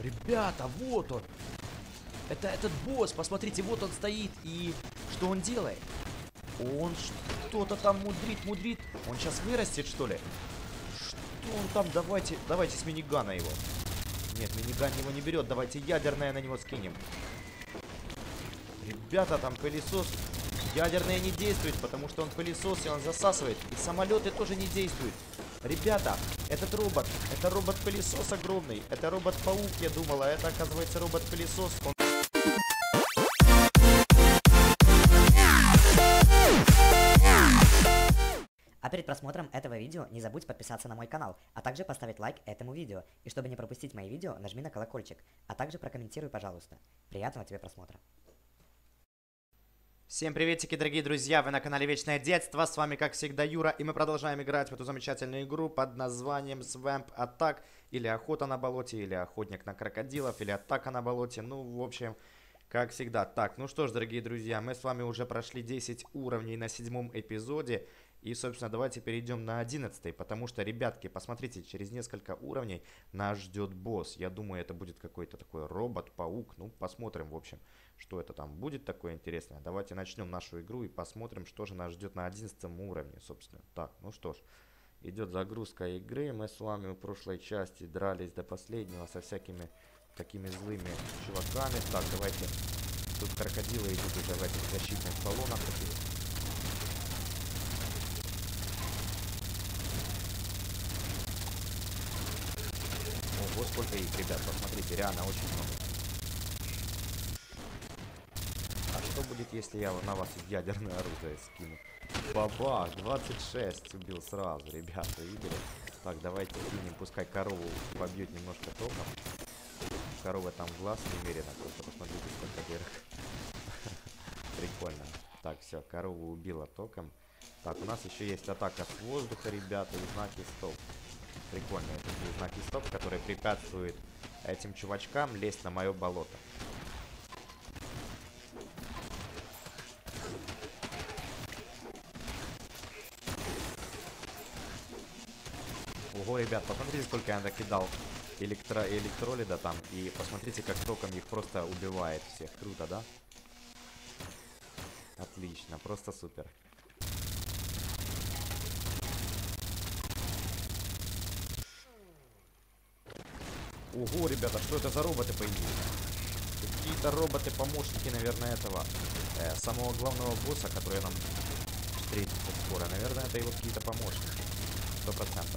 Ребята, вот он. Это этот босс, посмотрите, вот он стоит. И что он делает? Он что-то там мудрит. Он сейчас вырастет, что ли? Что он там? Давайте с минигана его. Нет, миниган его не берет. Давайте ядерное на него скинем. Ребята, там пылесос. Ядерное не действует, потому что он пылесос, и он засасывает. И самолеты тоже не действуют. Ребята, этот робот, это робот-пылесос огромный. Это робот-паук, я думала. Это, оказывается, робот-пылесос. А перед просмотром этого видео не забудь подписаться на мой канал, а также поставить лайк этому видео. И чтобы не пропустить мои видео, нажми на колокольчик, а также прокомментируй, пожалуйста. Приятного тебе просмотра. Всем приветики, дорогие друзья, вы на канале Вечное Детство, с вами как всегда Юра, и мы продолжаем играть в эту замечательную игру под названием Swamp Attack, или Охота на болоте, или Охотник на крокодилов, или Атака на болоте, ну, в общем, как всегда. Так, ну что ж, дорогие друзья, мы с вами уже прошли 10 уровней на 7-м эпизоде, и, собственно, давайте перейдем на 11-й, потому что, ребятки, посмотрите, через несколько уровней нас ждет босс. Я думаю, это будет какой-то такой робот-паук, ну, посмотрим, в общем, что это там будет такое интересное. Давайте начнем нашу игру и посмотрим, что же нас ждет на 11-м уровне, собственно. Так, ну что ж, идет загрузка игры. Мы с вами в прошлой части дрались до последнего со всякими такими злыми чуваками. Так, давайте, тут крокодилы идут уже в этих защитных баллонах. Ого, сколько их, ребят, посмотрите, реально очень много. А что будет, если я на вас ядерное оружие скину? Бабах, 26 убил сразу, ребята, видели? Так, давайте скинем, пускай корову побьет немножко током. Корова там в глаз немерено, просто посмотрите, сколько дырок. Прикольно. Так, все, корову убила током. Так, у нас еще есть атака с воздуха, ребята, и знаки стоп. Прикольные такие знаки стоп, которые препятствуют этим чувачкам лезть на мое болото. Ого, ребят, посмотрите, сколько я накидал электролида там. И посмотрите, как током их просто убивает всех. Круто, да? Отлично, просто супер. Ого, ребята, что это за роботы появились? Какие-то роботы-помощники, наверное, этого самого главного босса, который нам встретится скоро. Наверное, это его какие-то помощники. 100%.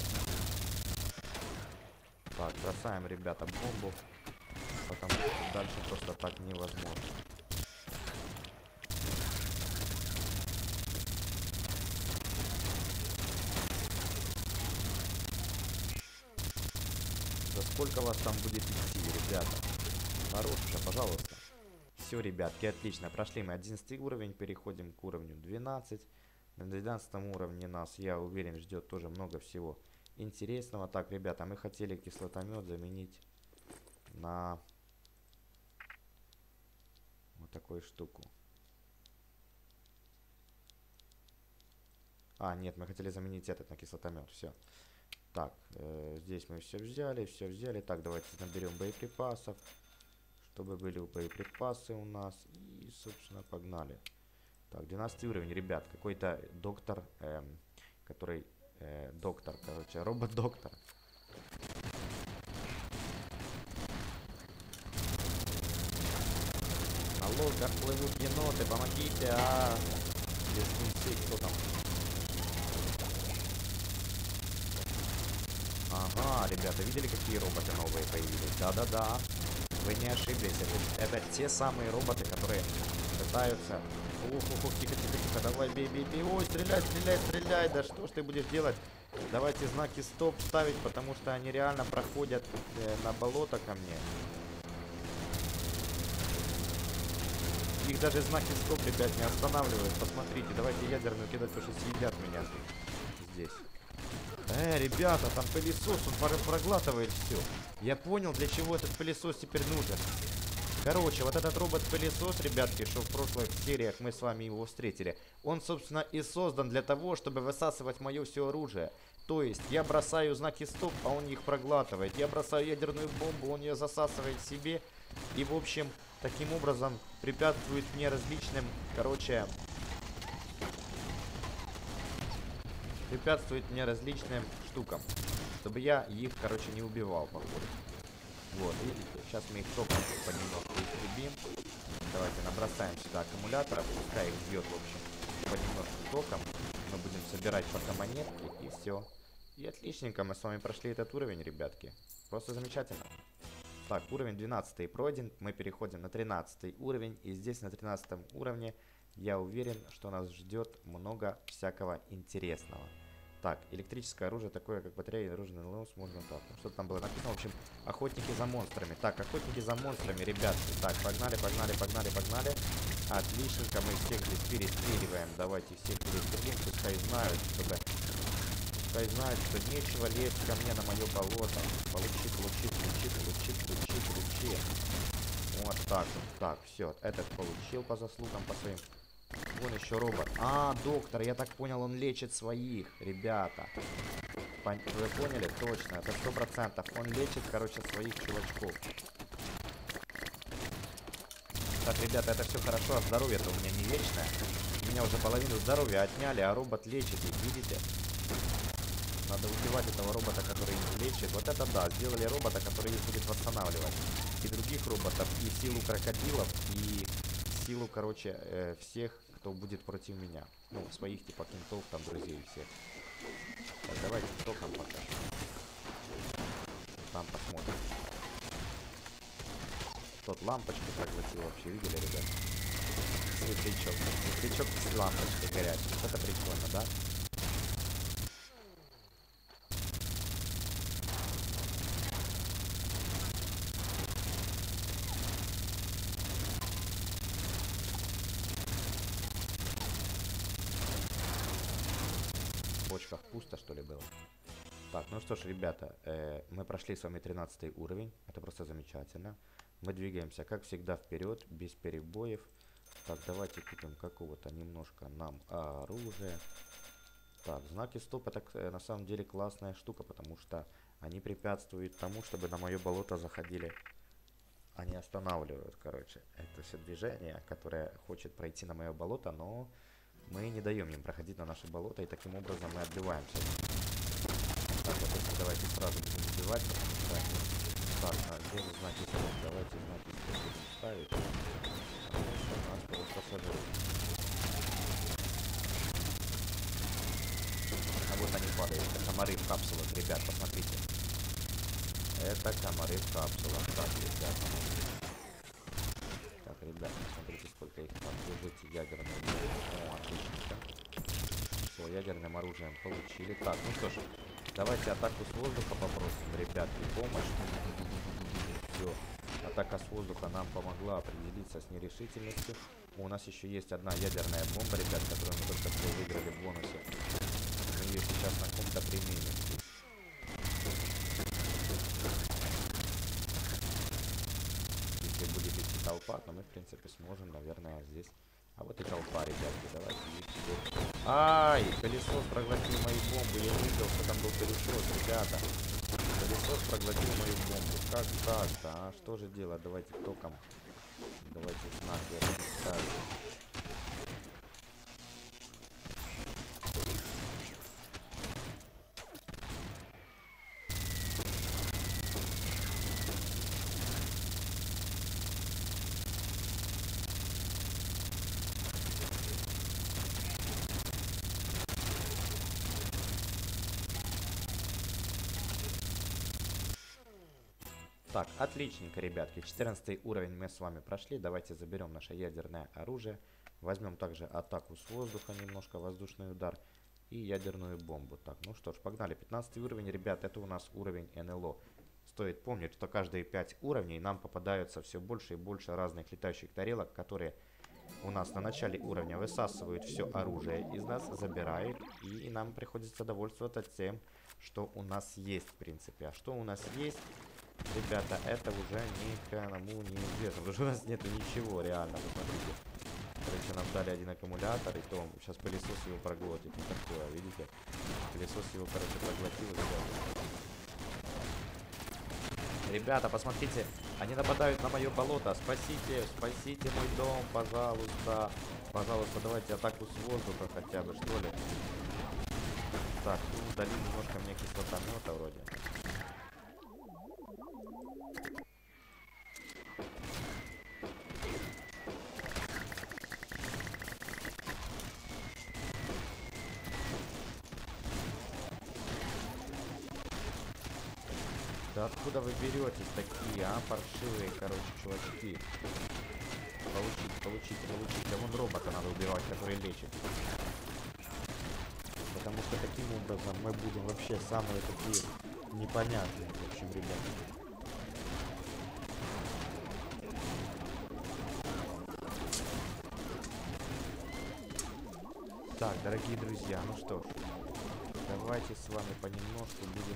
Так, бросаем, ребята, бомбу, потому что дальше просто так невозможно. Да сколько вас там будет идти, ребята? Хорошо, пожалуйста. Все, ребятки, отлично. Прошли мы 11 уровень, переходим к уровню 12. На 12 уровне нас, я уверен, ждет тоже много всего интересного. Так, ребята, мы хотели кислотомет заменить на вот такую штуку. А, нет, мы хотели заменить этот на кислотомет. Все. Так, здесь мы все взяли. Так, давайте наберем боеприпасов, чтобы были боеприпасы у нас. И, собственно, погнали. Так, 12 уровень, ребят. Какой-то доктор, который... доктор, короче, робот-доктор. На лодках плывут еноты, помогите, Лесницы, кто там? Ага, ребята, видели, какие роботы новые появились? Да-да-да, вы не ошиблись, это те самые роботы, которые пытаются... Ух, тихо, давай, бей. Ой, стреляй, да что ж ты будешь делать? Давайте знаки стоп ставить, потому что они реально проходят на болото ко мне. Их даже знаки стоп, ребят, не останавливают. Посмотрите, давайте ядерную кидать, потому что съедят меня здесь. Ребята, там пылесос, он проглатывает все. Я понял, для чего этот пылесос теперь нужен. Короче, вот этот робот-пылесос, ребятки, что в прошлых сериях мы с вами его встретили, он, собственно, и создан для того, чтобы высасывать мое все оружие. То есть я бросаю знаки стоп, а он их проглатывает. Я бросаю ядерную бомбу, он ее засасывает себе. И, в общем, таким образом препятствует мне различным, короче... Препятствует мне различным штукам. Чтобы я их, короче, не убивал, походу. Вот, видите, сейчас мы их током понемножку истребим. Давайте набросаем сюда аккумуляторов, пускай их бьет, в общем, понемножку током. Мы будем собирать пока монетки, и все. И отличненько, мы с вами прошли этот уровень, ребятки. Просто замечательно. Так, уровень 12 пройден, мы переходим на 13 уровень. И здесь на 13 уровне я уверен, что нас ждет много всякого интересного. Так, электрическое оружие, такое как батарея и оружие на лос, можно так. Ну, что там было написано, в общем, охотники за монстрами. Так, охотники за монстрами, ребятки. Так, погнали, погнали, погнали, погнали. Отличненько, мы всех здесь перестреливаем. Давайте всех перестрелим, пускай знают, что нечего лезть ко мне на мое болото. Получи, получи, получи, получи, получи, получи. Вот так вот. Так, все, этот получил по заслугам, по своим. Вон еще робот. А, доктор, я так понял, он лечит своих, ребята. Вы поняли? Точно, это 100%. Он лечит, короче, своих чувачков. Так, ребята, это все хорошо, а здоровье-то у меня не вечное. У меня уже половину здоровья отняли, а робот лечит их, видите? Надо убивать этого робота, который их лечит. Вот это да, сделали робота, который их будет восстанавливать. И других роботов, и силу крокодилов, и силу, короче, всех, кто будет против меня. Ну, своих типа кентов, там, друзей всех. Так, давайте током пока. Там посмотрим. Тот лампочку проглотил вообще, видели, ребят? Светлячок. Светлячок с лампочкой горячей. Вот это прикольно, да? В бочках пусто, что ли, было? Так, ну что ж, ребята, мы прошли с вами 13 уровень. Это просто замечательно. Мы двигаемся, как всегда, вперед, без перебоев. Так, давайте купим какого-то немножко нам оружия. Так, знаки стоп, это на самом деле классная штука, потому что они препятствуют тому, чтобы на мое болото заходили. Они останавливают, короче, это все движение, которое хочет пройти на мое болото, но мы не даем им проходить на наше болото, и таким образом мы отбиваемся. Так, вот это давайте сразу будем убивать, потому что они... Так, где же знаки стоп? Давайте знаки стоп будем ставить. Потому что у нас просто сожрут. А вот они падают. Это комары в капсулах, ребят, посмотрите. Это комары в капсулах. Так, ребята. Так, ребят, смотрите, сколько их там. Держите ядерную. О, отлично. Все, ядерным оружием получили. Так, ну что ж, давайте атаку с воздуха попросим, ребятки, помощь. Все, атака с воздуха нам помогла определиться с нерешительностью. У нас еще есть одна ядерная бомба, ребят, которую мы только что выиграли в бонусе. Мы ее сейчас на ком-то применим. Если будет идти толпа, то мы, в принципе, сможем, наверное, здесь... А вот и толпа, ребятки, давайте идти. Ай, пылесос проглотил мои бомбы, я не видел, что там был пылесос, ребята. Пылесос проглотил мою бомбу. Как так-то, а? Что же делать? Давайте током. Давайте знак я ставлю. Так, отличненько, ребятки. 14 уровень мы с вами прошли. Давайте заберем наше ядерное оружие. Возьмем также атаку с воздуха, немножко воздушный удар и ядерную бомбу. Так, ну что ж, погнали. 15 уровень, ребят, это у нас уровень НЛО. Стоит помнить, что каждые 5 уровней нам попадаются все больше и больше разных летающих тарелок, которые у нас на начале уровня высасывают все оружие из нас, забирают. И нам приходится довольствоваться тем, что у нас есть, в принципе. А что у нас есть... Ребята, это уже никому не известно, потому что у нас нету ничего, реально, посмотрите. короче, нам дали один аккумулятор, и то сейчас пылесос его проглотит. Вот такое, видите? Пылесос его, короче, проглотил. Ребята, посмотрите, они нападают на мое болото. Спасите, спасите мой дом, пожалуйста. Пожалуйста, давайте атаку с воздуха хотя бы, что ли. Так, ну, дали немножко мне кислотомета вроде. Да откуда вы беретесь такие, а, паршивые, короче, чувачки? Получите. А вон робота надо убивать, который лечит. Потому что таким образом мы будем вообще самые такие непонятные, в общем, ребята. Так, дорогие друзья, ну что ж, давайте с вами понемножку будем...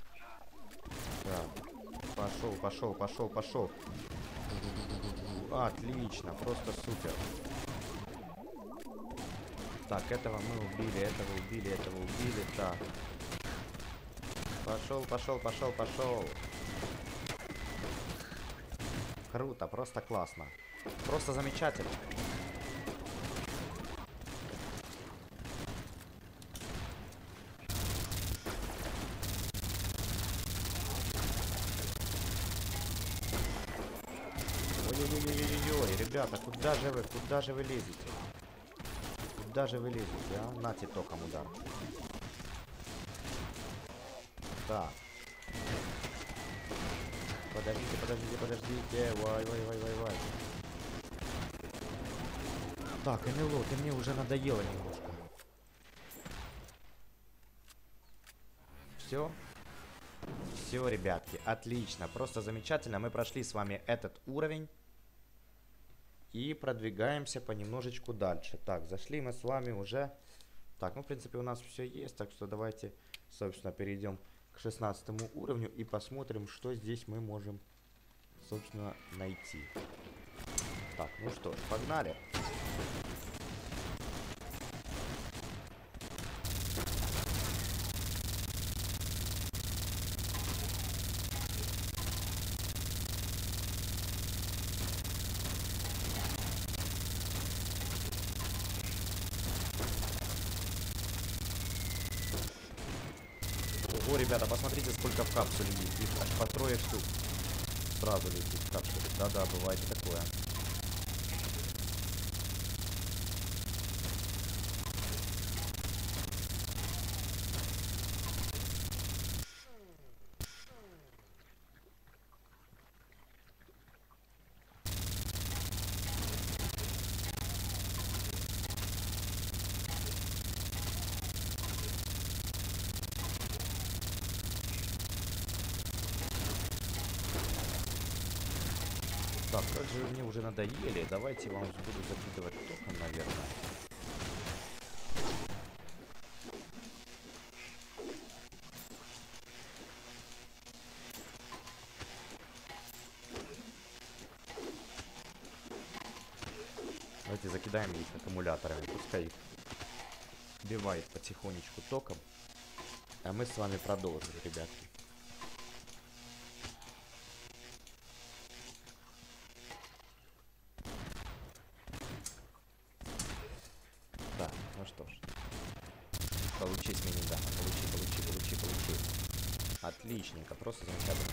Так, пошел. Отлично, просто супер. Так, этого мы убили, этого убили. Так. Пошел. Круто, просто классно. Просто замечательно. Ой-ой-ой-ой-ой, ребята, куда же вы лезете? Куда же вы лезете, а? Нате током удар. Так. Подождите. Вай. Так, НЛО, ты мне уже надоело немножко. Все, ребятки, отлично, просто замечательно. Мы прошли с вами этот уровень. И продвигаемся понемножечку дальше. Так, зашли мы с вами уже... Так, ну, в принципе, у нас все есть. Так что давайте, собственно, перейдем к 16 уровню и посмотрим, что здесь мы можем, собственно, найти. Так, ну что ж, погнали. Ого, ребята, посмотрите, сколько в капсуле есть. Их аж по 3 штук. Сразу летит в капсуле. Да, бывает и такое. Так, как же вы мне уже надоели. Давайте вам буду закидывать током, наверное. Давайте закидаем их аккумуляторами. Пускай их бивает потихонечку током. А мы с вами продолжим, ребятки. Так, ну что ж. Получи с минигана. Получи. Отличненько, просто замечательно.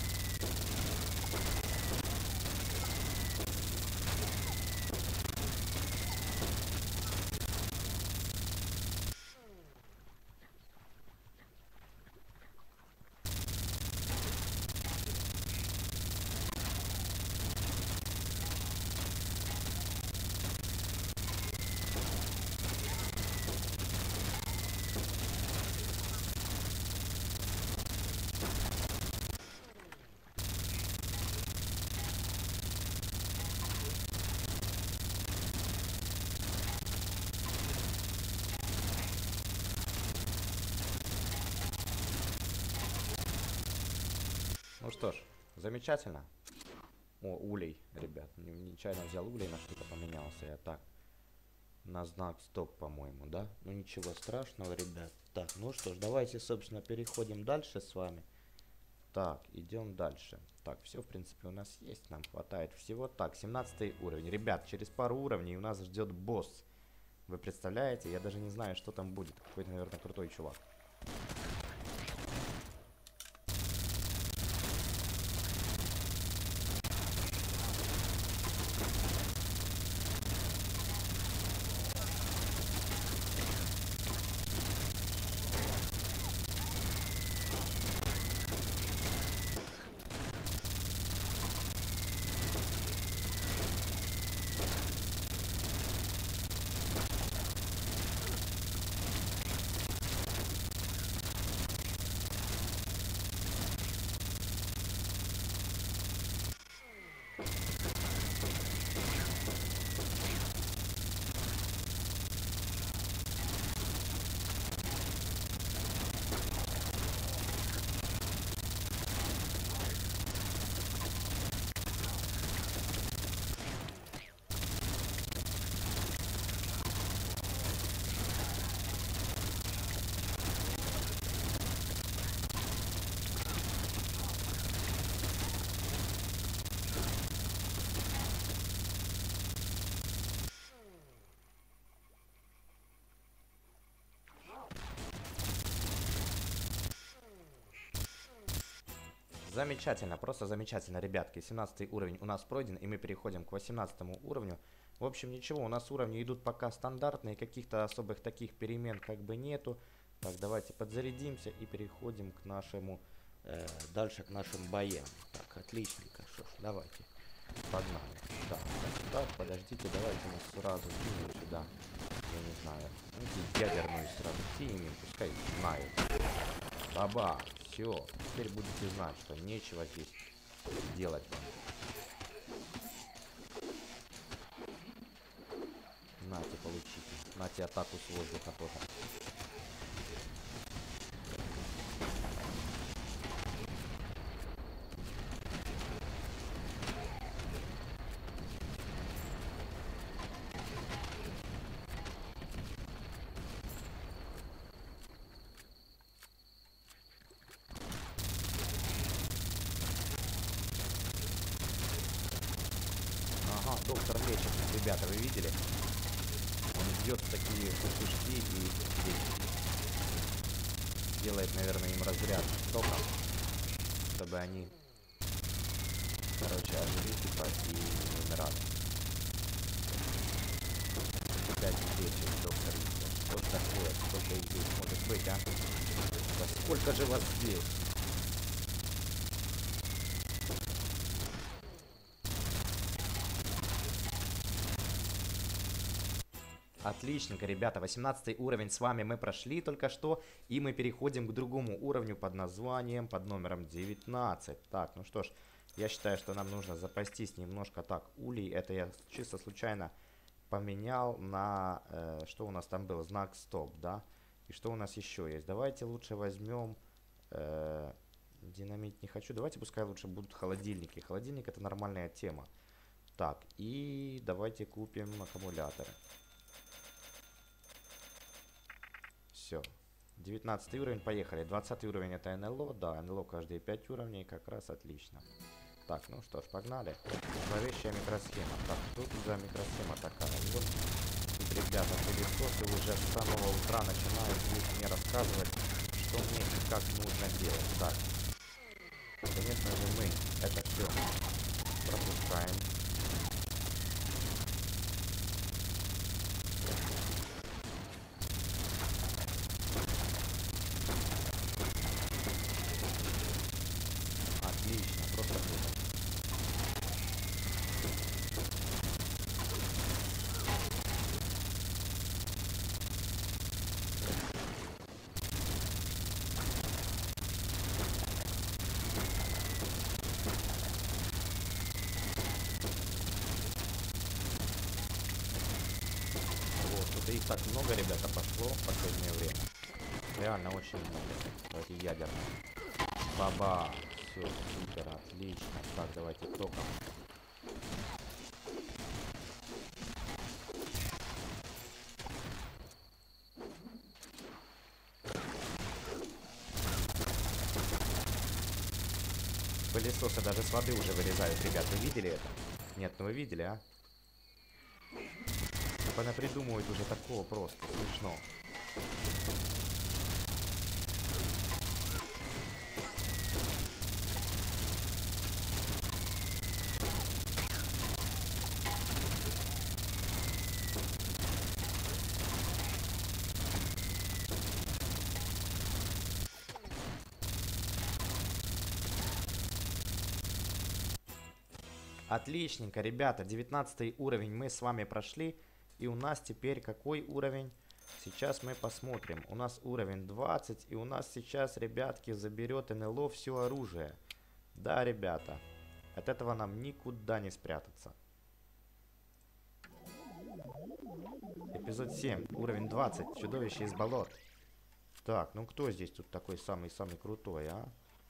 Ну что ж, замечательно. О, улей, ребят. Нечаянно взял улей, на что-то поменялся я так. на знак стоп, по-моему, да? Ну ничего страшного, ребят. Так, ну что ж, давайте, собственно, переходим дальше с вами. Так, идем дальше. Так, все, в принципе, у нас есть, нам хватает всего. Так, 17 уровень. Ребят, через пару уровней у нас ждет босс. Вы представляете? Я даже не знаю, что там будет. Какой-то, наверное, крутой чувак. Замечательно, просто замечательно, ребятки. 17 уровень у нас пройден, и мы переходим к 18 уровню. В общем, ничего, у нас уровни идут пока стандартные, каких-то особых таких перемен как бы нету. Так, давайте подзарядимся и переходим к нашему, дальше к нашим боям. Так, отличненько, что ж, давайте, погнали. Так, подождите, давайте мы сразу кинем сюда, я не знаю, ядерную сразу кинем, пускай знают. Баба, все, теперь будете знать, что нечего здесь делать вам. Нате, получите. Нате атаку с воздуха тоже. Ага, доктор лечит, ребята, вы видели? Он бьет такие кусушки и делает, наверное, им разряд током, чтобы они, короче, ожили типа и не умирали. Опять лечит доктор. Что ж такое? Сколько их здесь может быть, а? Да сколько же вас здесь? Отличненько, ребята, 18 уровень с вами мы прошли только что, и мы переходим к другому уровню под названием, под номером 19. Так, ну что ж, я считаю, что нам нужно запастись немножко. Так, улей, это я чисто случайно поменял на, что у нас там было, знак стоп, да? И что у нас еще есть? Давайте лучше возьмем, динамит не хочу, давайте пускай лучше будут холодильники. Холодильник это нормальная тема. Так, и давайте купим аккумуляторы. Все. 19 уровень, поехали. 20 уровень это НЛО. Да, НЛО каждые 5 уровней, как раз отлично. Так, ну что ж, погнали. Зловещая микросхема. Так, что тут за микросхема такая? Вот тут, ребята, пылесосы уже с самого утра начинают здесь мне рассказывать, что мне и как нужно делать. Так, конечно же мы это все пропускаем. Отлично, просто круто. Вот, что-то их так много, ребята, пошло в последнее время. Реально очень много. Давайте ядерные. Баба. Все, супер, отлично. Так, давайте током. Пылесосы даже с воды уже вылезают, ребят. Вы видели это? Нет, ну вы видели, а? Она придумывает уже такого просто. Смешно. Отличненько, ребята, 19 уровень мы с вами прошли. И у нас теперь какой уровень? Сейчас мы посмотрим. У нас уровень 20. И у нас сейчас, ребятки, заберет НЛО все оружие. Да, ребята. От этого нам никуда не спрятаться. Эпизод 7. Уровень 20. Чудовище из болот. Так, ну кто здесь тут такой самый-самый крутой, а?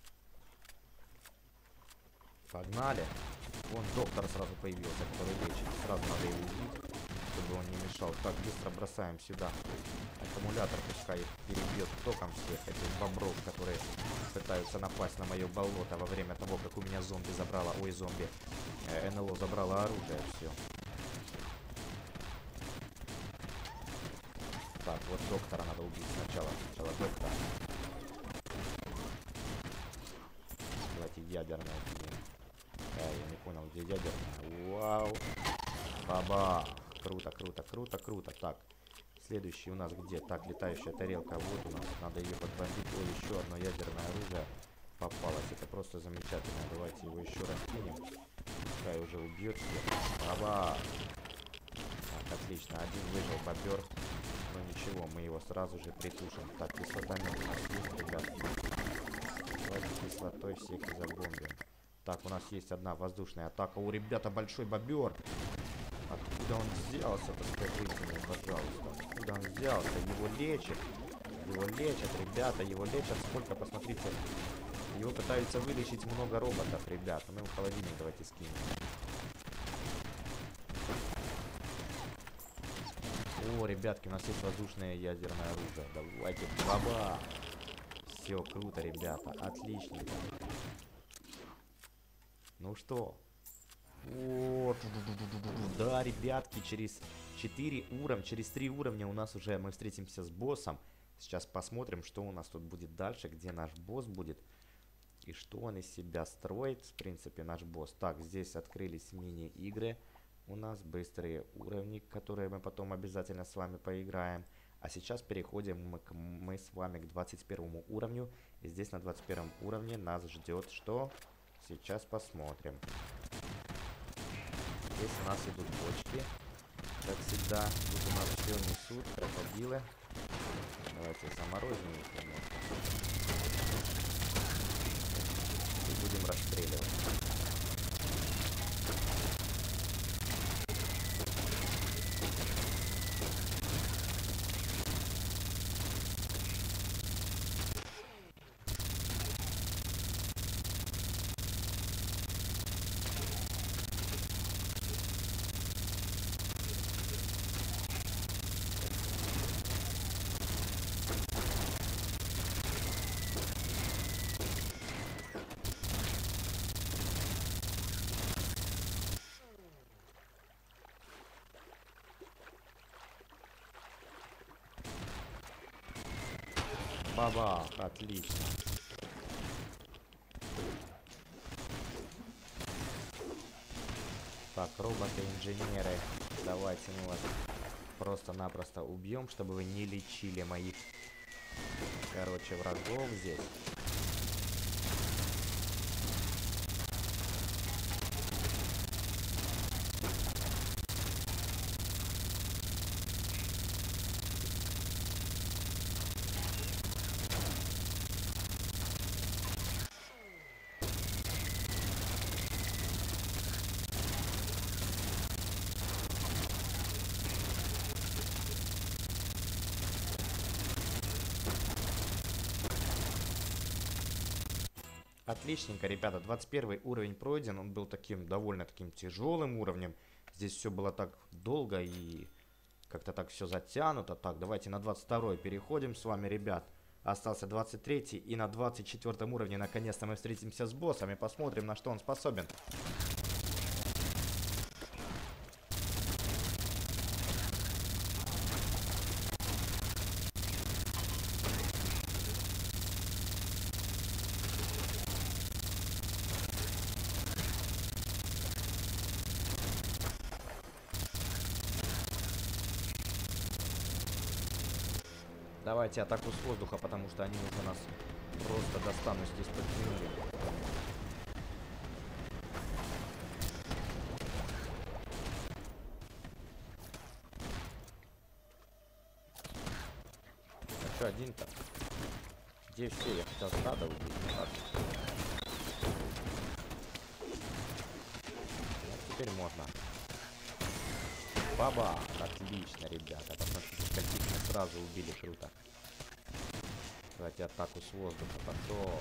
Погнали. Вон доктор сразу появился, который лечит. Сразу надо его убить, чтобы он не мешал. Так, быстро бросаем сюда. Аккумулятор пускай перебьет током всех этих бобров, которые пытаются напасть на мое болото во время того, как у меня зомби забрала... Ой, зомби. НЛО забрала оружие. Все. Так, вот доктора надо убить сначала. Сначала доктора. Давайте ядерное кинем. Я не понял, где ядерная. Вау. Баба. Круто, круто, круто, круто. Так, следующий у нас где? Так, летающая тарелка. Вот у нас. Надо ее подбомбить. Ой, еще одно ядерное оружие попалось. Это просто замечательно. Давайте его еще раз кинем. Пускай уже убьет всех. Баба. Так, отлично. Один выжил бобер. Но ничего, мы его сразу же притушим. Так, кислотомет у нас есть, ребят. Давайте кислотой всех и забомбим. Так, у нас есть одна воздушная атака. У ребята большой бобер. Откуда он взялся-то, скажите мне, пожалуйста. Откуда он взялся? Его лечат. Его лечат, ребята. Его лечат. Сколько, посмотрите. Его пытаются вылечить много роботов, ребята. Мы в холодильник давайте скинем. О, ребятки, у нас есть воздушное ядерное оружие. Давайте, баба. Все, круто, ребята. Отличненько. Ну что? Вот. Да, ребятки, через 4 уровня, через 3 уровня у нас уже мы встретимся с боссом. Сейчас посмотрим, что у нас тут будет дальше, где наш босс будет. И что он из себя строит, в принципе, наш босс. Так, здесь открылись мини-игры. У нас быстрые уровни, которые мы потом обязательно с вами поиграем. А сейчас переходим мы с вами к 21 уровню. И здесь на 21 уровне нас ждет что? Сейчас посмотрим. Здесь у нас идут бочки. Как всегда, тут у нас все несут, крокодилы. Давайте заморозим их немножко. И будем расстреливать. Бабах, отлично. Так, роботы-инженеры, давайте мы вас просто-напросто убьем, чтобы вы не лечили моих, короче, врагов здесь. Отличненько, ребята, 21 уровень пройден, он был таким, довольно таким тяжелым уровнем. Здесь все было так долго и как-то так все затянуто. Так, давайте на 22 переходим с вами, ребят. Остался 23-й. И на 24-м уровне наконец-то мы встретимся с боссом и посмотрим, на что он способен. Давайте атаку с воздуха, потому что они уже нас просто достанут здесь под земли. А что один-то? Где все? Я хотел стадо убить. Вот теперь можно. Баба! Отлично, ребята. Посмотрите, скольких мы сразу убили. Круто. Давайте атаку с воздуха. Пошел.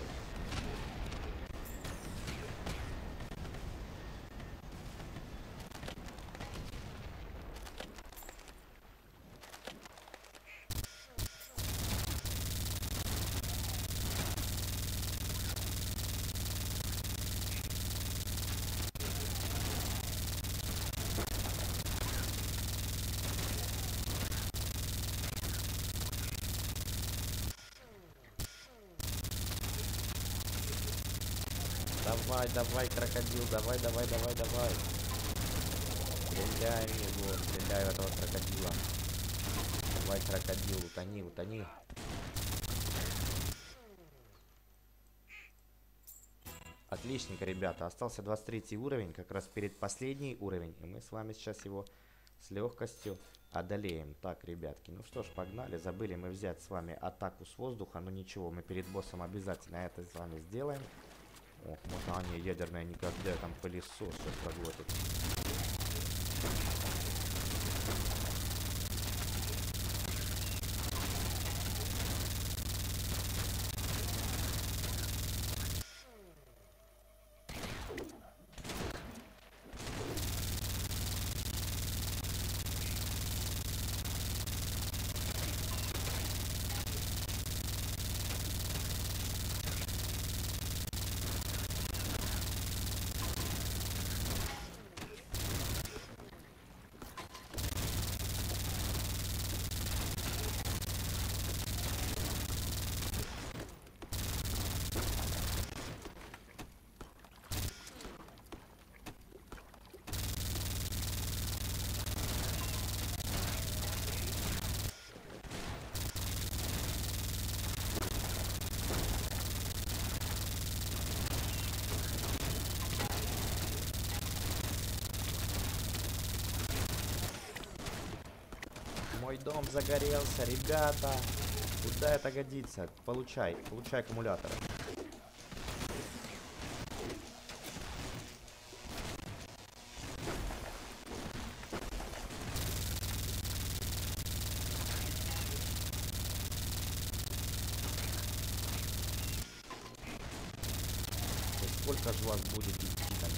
Давай, давай, крокодил, давай, давай, давай, давай. Стреляй в него, стреляй в этого крокодила. Давай, крокодил, утони, утони. Отличненько, ребята. Остался 23 уровень, как раз перед последний уровень. И мы с вами сейчас его с легкостью одолеем. Так, ребятки, ну что ж, погнали. Забыли мы взять с вами атаку с воздуха. Но ничего, мы перед боссом обязательно это с вами сделаем. Ох, можно они ядерная никогда, там пылесос сейчас проглотит. Мой дом загорелся, ребята. Куда это годится? Получай, получай аккумуляторы. Сколько же вас будет идти там?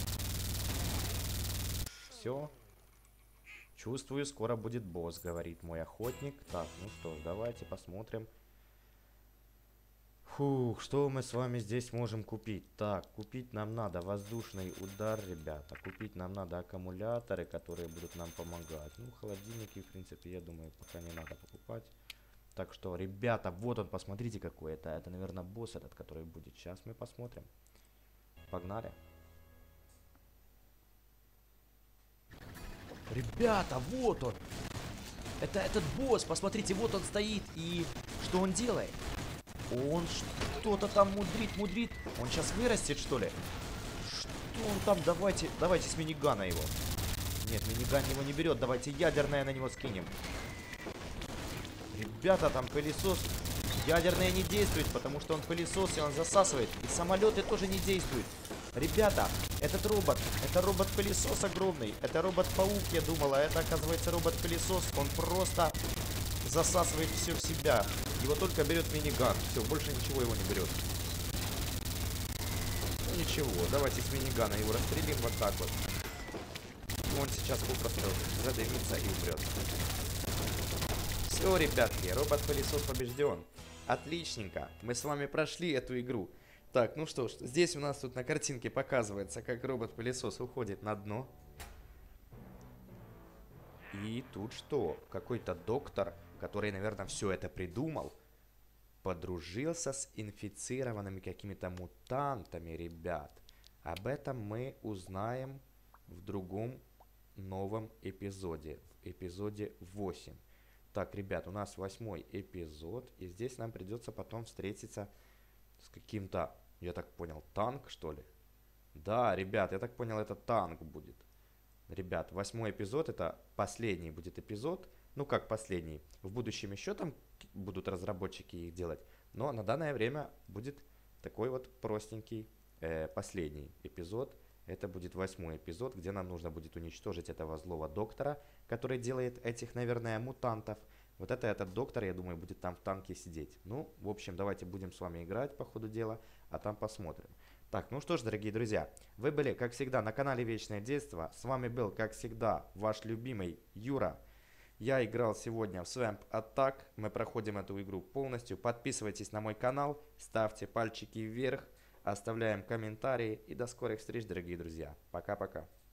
Все. Чувствую, скоро будет босс, говорит мой охотник. Так, ну что ж, давайте посмотрим. Фух, что мы с вами здесь можем купить? Так, купить нам надо воздушный удар, ребята. Купить нам надо аккумуляторы, которые будут нам помогать. Ну, холодильники, в принципе, я думаю, пока не надо покупать. Так что, ребята, вот он, посмотрите, какой это. Это, наверное, босс этот, который будет. Сейчас мы посмотрим. Погнали. Ребята, вот он. Это этот босс, посмотрите, вот он стоит. И что он делает? Он что-то там мудрит. Он сейчас вырастет, что ли? Что он там? Давайте с минигана его. Нет, миниган его не берет. Давайте ядерное на него скинем. Ребята, там пылесос. Ядерное не действует, потому что он пылесос, и он засасывает. И самолеты тоже не действуют. Ребята, этот робот, это робот-пылесос огромный. Это робот-паук, я думала. Это, оказывается, робот-пылесос. Он просто засасывает все в себя. Его только берет миниган. Все, больше ничего его не берет. Ну ничего, давайте с минигана его расстрелим вот так вот. И он сейчас попросту задымится и умрет. Все, ребятки, робот-пылесос побежден. Отличненько. Мы с вами прошли эту игру. Так, ну что ж, здесь у нас тут на картинке показывается, как робот-пылесос уходит на дно. И тут что? Какой-то доктор, который, наверное, все это придумал, подружился с инфицированными какими-то мутантами, ребят. Об этом мы узнаем в другом новом эпизоде, в эпизоде 8. Так, ребят, у нас 8-й эпизод, и здесь нам придется потом встретиться с каким-то, я так понял, танк, что ли? Да, ребят, я так понял, это танк будет. Ребят, 8-й эпизод, это последний будет эпизод. Ну, как последний. В будущем еще там будут разработчики их делать. Но на данное время будет такой вот простенький последний эпизод. Это будет 8-й эпизод, где нам нужно будет уничтожить этого злого доктора, который делает этих, наверное, мутантов. Вот это этот доктор, я думаю, будет там в танке сидеть. Ну, в общем, давайте будем с вами играть по ходу дела, а там посмотрим. Так, ну что ж, дорогие друзья, вы были, как всегда, на канале Вечное Детство. С вами был, как всегда, ваш любимый Юра. Я играл сегодня в Swamp Attack. Мы проходим эту игру полностью. Подписывайтесь на мой канал, ставьте пальчики вверх, оставляем комментарии. И до скорых встреч, дорогие друзья. Пока-пока.